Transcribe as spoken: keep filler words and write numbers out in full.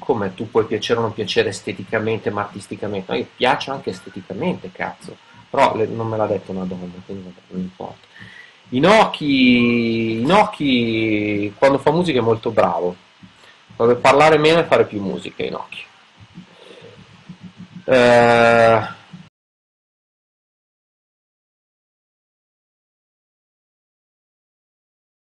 come tu puoi piacere o non piacere esteticamente, ma artisticamente? No, io piace anche esteticamente, cazzo. Però le- non me l'ha detto una donna, quindi vabbè, non importa. Inoki, Inoki quando fa musica è molto bravo. Deve parlare meno e fare più musica, Inoki. Eh,